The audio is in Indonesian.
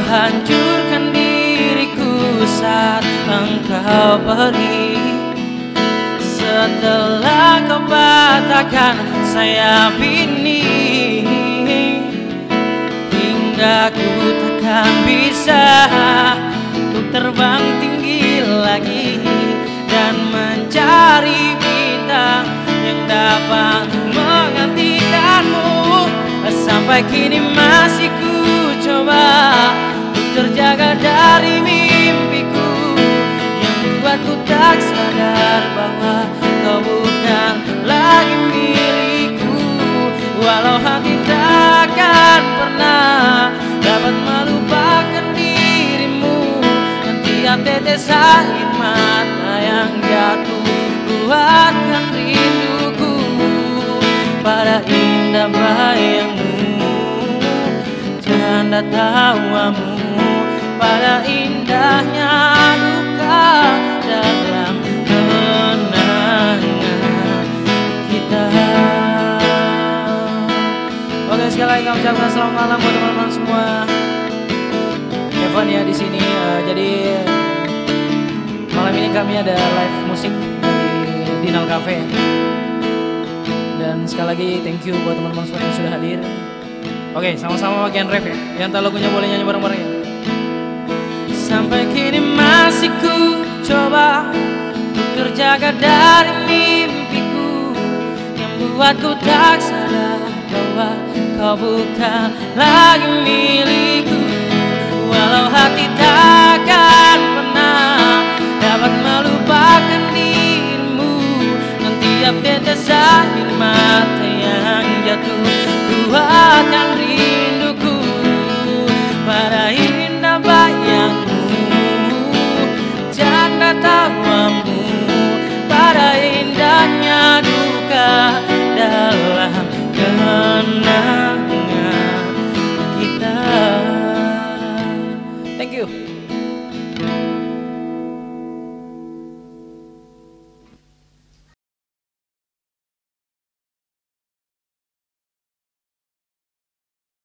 hancurkan diriku saat engkau pergi. Setelah kau patahkan sayap ini, hingga ku takkan bisa untuk terbang tinggi lagi dan mencari bintang yang dapat menggantikanmu. Sampai kini masih ku coba untuk terjaga dari mimpiku yang buatku tak sadar bahwa kau bukan lagi milikku. Walau hati takkan pernah dapat melupakan dirimu, dan tiap tetes air mata yang jatuh kuatkan rinduku pada indah bayangmu, janda tawamu, pada indahnya duka dalam kenangan kita. Oke, sekali lagi kami ucapkan selamat malam buat teman-teman semua. Evan ya di sini. Jadi malam ini kami ada live musik di Dinal Cafe. Dan sekali lagi thank you buat teman-teman semua yang sudah hadir. Oke, sama-sama bagian ref ya. Yang tahu lagunya boleh nyanyi bareng-bareng ya. Sampai kini masih ku coba untuk terjaga dari mimpiku yang buatku tak sadar bahwa kau bukan lagi milikku. Walau hati takkan pernah dapat melupakan dirimu, dan tiap tetes air mata yang jatuh kuatkan rinduku pada